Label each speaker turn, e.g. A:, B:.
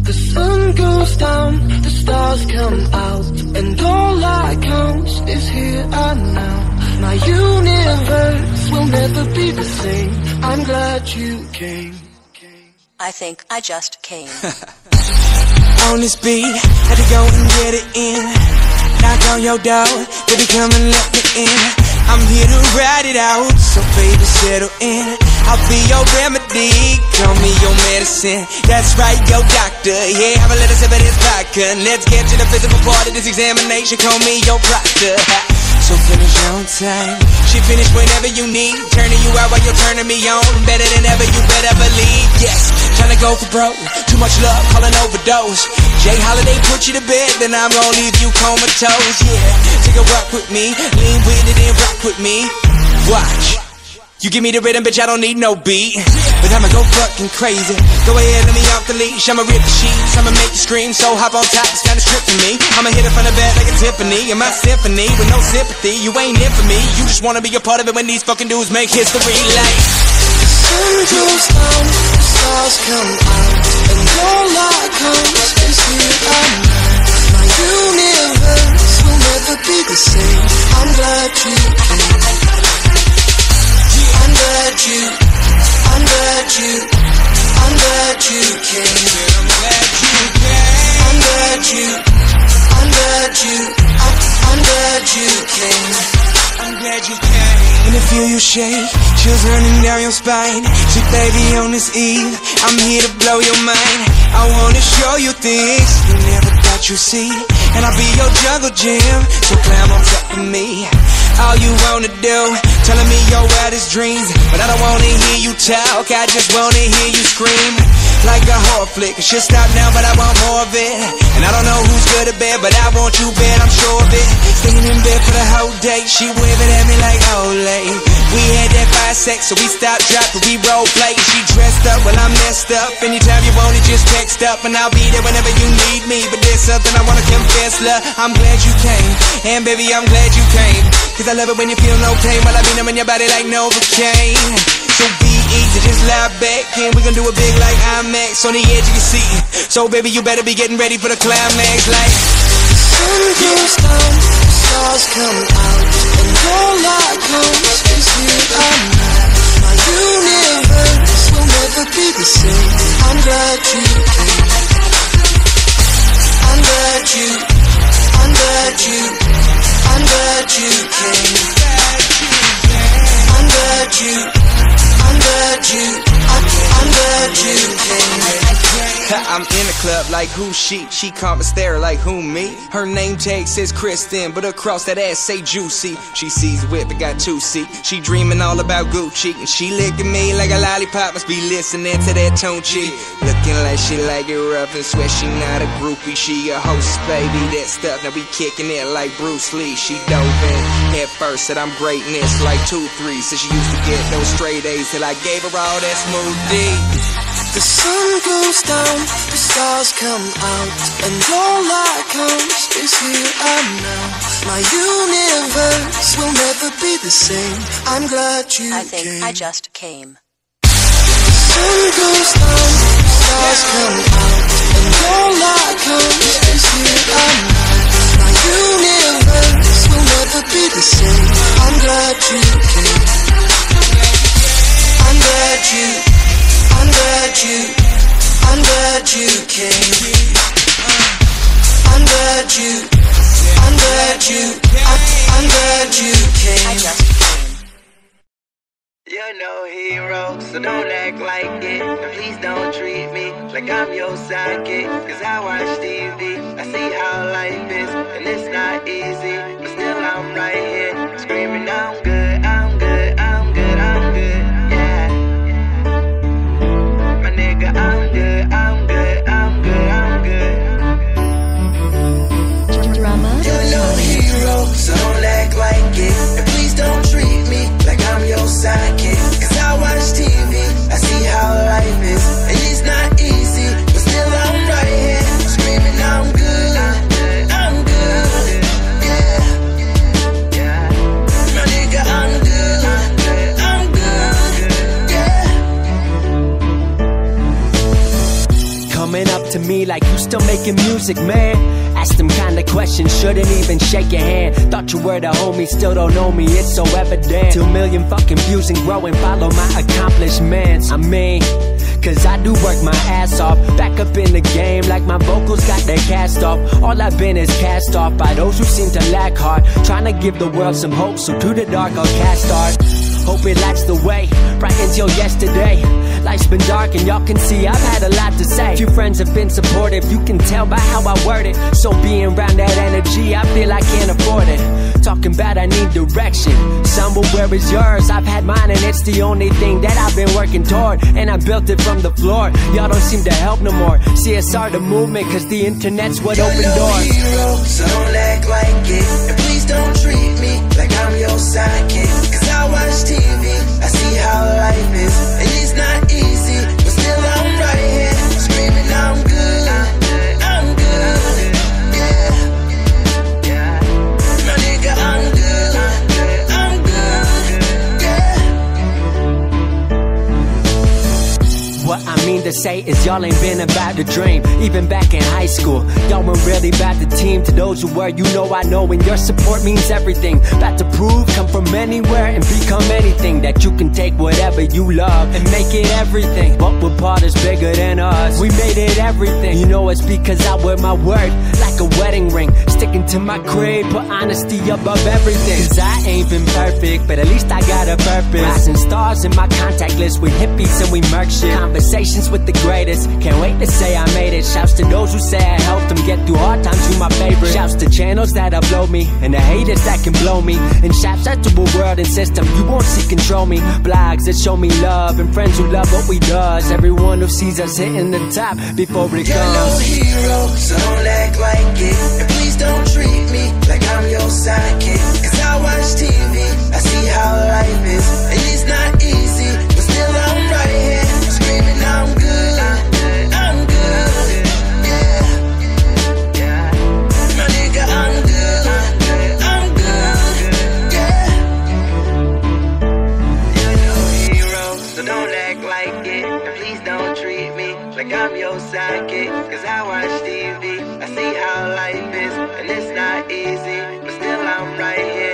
A: The sun goes down, the stars come out, and all that counts is here and now. My universe will never be the same. I'm glad you came.
B: I think I just came.
C: On this beat, had to go and get it in. Knock on your door, baby come and let me in. I'm here to ride it out, so baby settle in. I'll be your remedy, call me your medicine. That's right, your doctor, yeah, have a little sip of this vodka. Let's get to the physical part of this examination, call me your proctor. So finish on time, she finish whenever you need. Turning you out while you're turning me on. Better than ever, you better believe. Yes, tryna go for broke, too much love, call an overdose. Jay Holiday put you to bed, then I'm gonna leave you comatose. Yeah, take a walk with me, lean with it and rock with me. Watch, you give me the rhythm, bitch, I don't need no beat. But I'ma go fucking crazy. Go ahead, let me off the leash. I'ma rip the sheets, I'ma make you scream. So hop on top, it's kinda stripped for me. I'ma hit it from the back like a Tiffany. In my symphony, with no sympathy, you ain't in for me. You just wanna be a part of it when these fucking dudes make history like.
A: The sun goes down, the stars come out, and all that counts is here and now. My universe will never be the same. I'm glad you came. I'm glad you came. I'm glad you came.
C: And I feel you shake, chills running down your spine. Sweet baby on this eve, I'm here to blow your mind. I wanna show you things you never thought you'd see. And I'll be your jungle gym, so climb on top of me. All you wanna do, telling me your wildest dreams. But I don't wanna hear you talk, I just wanna hear you scream. Like a horror flick, it should stop now, but I want more of it. And I don't know who's good or bad, but I want you bad, I'm sure of it. Staying in bed for the whole day, she waving at me like Olay. We had that fire sex, so we stopped, dropped, but we role play. She dressed up, well I'm messed up. Anytime you want it, just text up, and I'll be there whenever you need me. But there's something I wanna confess, love, I'm glad you came. And baby, I'm glad you came. Cause I love it when you feel no pain, while I be numbing your body like Novocaine. So be easy, just lie back, and we gon' do it big like IMAX on the edge of your seat. So baby, you better be getting ready for the climax like.
A: The sun goes down, the stars come out, and all that counts is here and now. My universe will never be the same. I'm glad you came. I'm glad you came. I'm glad you came.
C: I'm in the club like who she come and stare like who me. Her name tag says Kristen, but across that ass say Juicy. She sees whip, it got 2 seat. She dreaming all about Gucci, and she licking me like a lollipop. Must be listening to that Tunchi. Looking like she like it rough and swear she not a groupie. She a host, baby, that stuff. Now we kicking it like Bruce Lee. She dove in head first, said I'm greatness like 2-3. Said she used to get those straight A's till I gave her all that smooth D.
A: The sun goes down, the stars come out, and all that counts is here and now. My universe will never be the same. I'm glad you came.
B: I think I just came.
A: The sun goes down, the stars come out, and all that counts is here and now. My universe will never be the same. I'm glad you came. I'm glad you came. I'm glad you came.
B: I just came.
D: You're no hero, so don't act like it. And please don't treat me like I'm your sidekick. Cause I watch TV, I see how life is, and it's not easy, but still I'm right here, screaming I'm good, I'm good, I'm good, I'm good, yeah. My nigga, I'm good, I'm good, I'm good, I'm good.
B: Drama.
D: You're no hero, so don't act like it. And please don't treat me like I'm your sidekick. Cause I watch TV, I see how life is, and it's not easy, but still I'm right here, screaming I'm good, I'm good, yeah. My nigga,
E: coming up to me like, you still making music, man? Ask them kind of questions, shouldn't even shake your hand. Thought you were the homie, still don't know me, it's so evident. 2 million fucking views and growing, follow my accomplishments. I mean, cause I do work my ass off. Back up in the game like my vocals got their cast off. All I've been is cast off by those who seem to lack heart. Trying to give the world some hope, so to the dark I'll cast art. Hope it lights the way, right until yesterday. Life's been dark and y'all can see I've had a lot to say. Few friends have been supportive, you can tell by how I word it. So being around that energy, I feel I can't afford it. Talking about I need direction, somewhere where is yours? I've had mine and it's the only thing that I've been working toward. And I built it from the floor, y'all don't seem to help no more. CSR the movement, cause the internet's what opened doors.
D: You're no hero, so don't act like it. And please don't treat me like I'm your sidekick. Cause I watch TV, I see how life is. And it's not easy, but still I'm right here, screaming I'm good, I'm good, yeah. My nigga, I'm good, yeah.
E: What I mean to say is y'all ain't been about the dream. Even back in high school, y'all weren't really about the team. To those who were, you know I know, and your support means everything. About to prove, come from anywhere and become anything. That you can take whatever you love and make it everything. But we're part is bigger than us, we made it everything. You know it's because I wear my word like a wedding ring. Sticking to my creed, put honesty above everything. Cause I ain't been perfect, but at least I got a purpose. Rising stars in my contact list with hippies and we murk shit. Conversations with the greatest, can't wait to say I made it. Shouts to those who say I helped them get through hard times, you my favorite. Shouts to channels that upload me, and the haters that can blow me. And shouts out to a world and system you won't see control me. Blogs that show me love, and friends who love what we does. Everyone who sees us hitting the top before it
D: You're no
E: comes.
D: hero, so don't act like it. And please don't treat me like I'm your sidekick. Cause I watch TV, I see how life is. And it's not easy, but still I'm right here, screaming I'm good, I'm good, yeah. My nigga, I'm good, yeah. You're no hero, so don't act like it. And please don't treat me like I'm your sidekick. Cause I watch TV, I see how life is. And it's not easy, but still I'm right here,